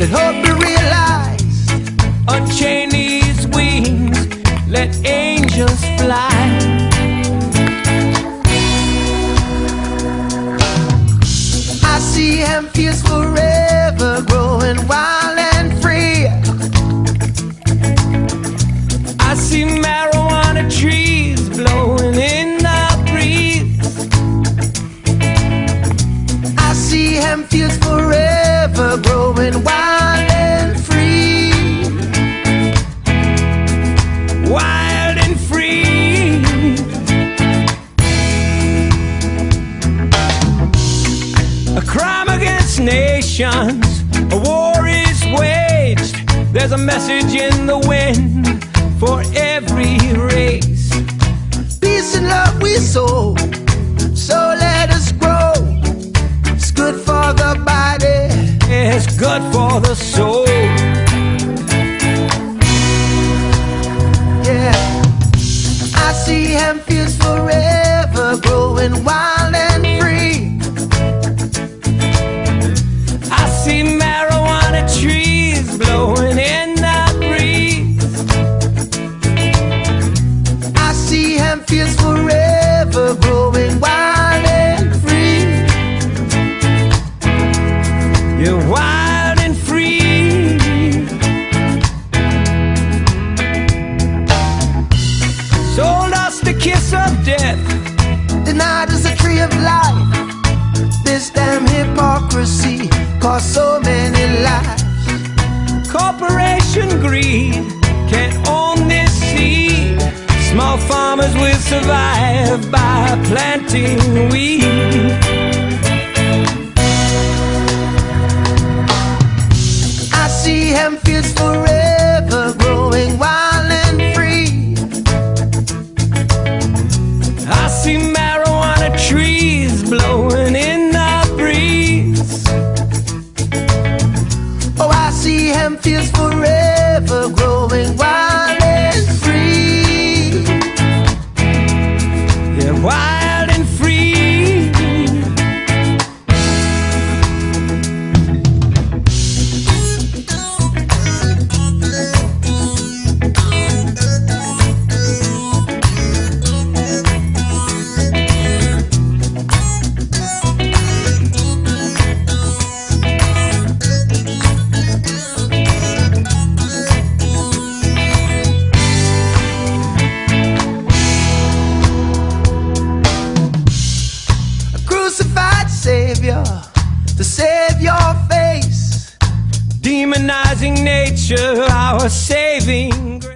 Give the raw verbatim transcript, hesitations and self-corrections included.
Let hope be realized. Unchain these wings, let angels fly. I see hemp fields forever growing wild and free. I see marijuana trees blowing in the breeze. I see hemp fields forever growing wild and free. Wild and free. A crime against nations, a war is waged. There's a message in the wind for every race. Peace and love we sow, so let us grow. It's good for the body, It's good for the soul. yeah. I see hemp fields forever growing wild and free. I see marijuana trees blowing in the breeze. I see hemp fields forever growing wild and free. You're wild and free. Sold us the kiss of death. Denied us the tree of life. This damn hypocrisy cost so many lives. Corporation greed can't own this seed. Small farmers will survive by planting weed. I see hemp fields forever growing wild and free. I see marijuana trees blowing in the breeze. Oh, I see hemp fields forever growing wild and free. Yeah, wild and free. Crucified Savior to save your face. Demonizing nature, our saving grace.